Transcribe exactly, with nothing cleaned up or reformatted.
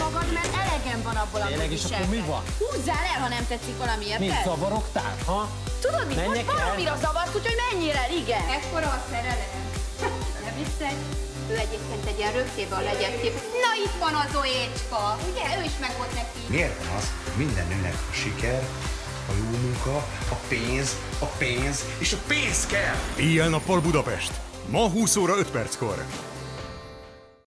magad, mert elegem van abból a tényleg, és akkor mi van? Húzzál el, ha nem tetszik valami, érted? Mit zavarogtál, ha? Tudod mit, Menjek most el? valamira zavart, úgyhogy menjél el, igen. Ekkora a szerelem. Ne viccelj. Ő egyébként egy ilyen rögtéből legyett kép. Na itt van az Zoécska, ugye? Ő is meg volt neki. Miért van az, hogy minden nőnek a siker, a jó munka, a pénz, a pénz és a pénz kell? Éjjel-nappal Budapest. Ma húsz óra öt perckor.